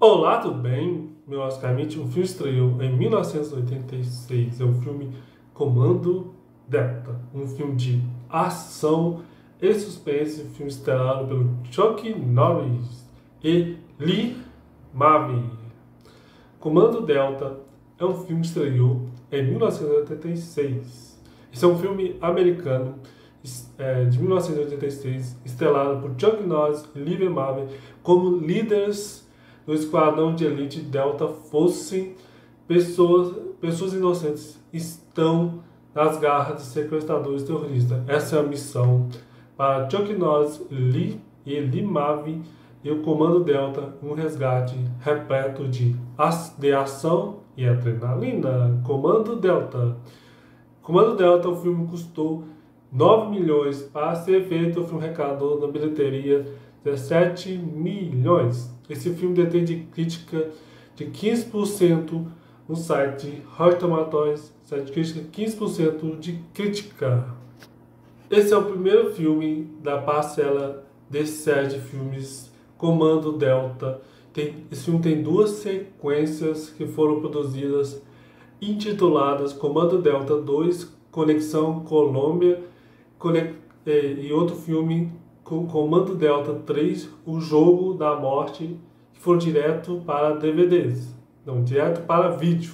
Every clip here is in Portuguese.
Olá, tudo bem? Meu Oscar Mitty, um filme estreou em 1986. É um filme Comando Delta, um filme de ação e suspense, um filme estrelado pelo Chuck Norris e Lee Marvin. Comando Delta é um filme que estreou em 1986. Esse é um filme americano de 1986, estrelado por Chuck Norris e Lee Marvin como líderes do esquadrão de elite Delta. Fossem pessoas inocentes estão nas garras de sequestradores terroristas. Essa é a missão para Chuck Norris e Lee Marvin e o Comando Delta, um resgate repleto de ação e adrenalina. Comando Delta. Comando Delta, o filme custou 9 milhões para ser feito. O filme arrecadou na bilheteria 17 milhões. Esse filme detém de crítica de 15% no site Rotten Tomatoes, site crítica 15% de crítica. Esse é o primeiro filme da parcela de série de filmes Comando Delta. Esse filme tem duas sequências que foram produzidas, intituladas Comando Delta 2, Conexão Colômbia, e outro filme Comando Delta 3, O Jogo da Morte, que foram direto para DVDs, não, direto para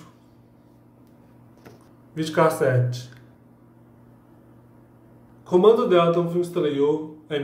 videocassete. Comando Delta é um filme que estreou em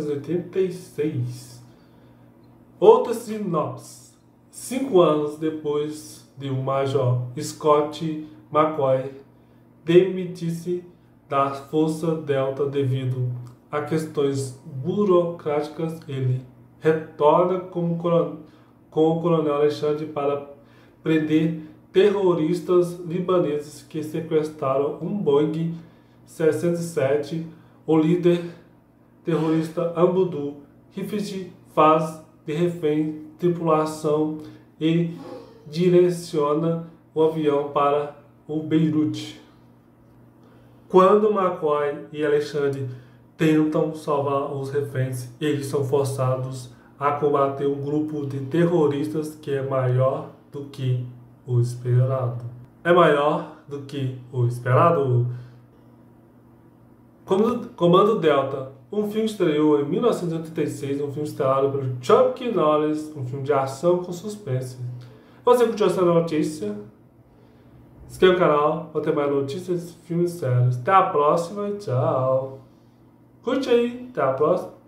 1986. Outra sinopse: 5 anos depois de o Major Scott McCoy demitir-se da Força Delta devido a questões burocráticas, ele retorna com o Coronel Alexandre para prender terroristas libaneses que sequestraram um Boeing 707. O líder terrorista Abudu Rifit faz de refém tripulação e direciona o avião para o Beirute. Quando McCoy e Alexandre tentam salvar os reféns, eles são forçados a combater um grupo de terroristas que é maior do que o esperado. É maior do que o esperado. Comando Delta, um filme estreou em 1986, um filme estrelado pelo Chuck Norris, um filme de ação com suspense. Você curtiu essa notícia? Se inscreva no canal para ter mais notícias de filmes sérios. Até a próxima, tchau. Curte aí, até a próxima.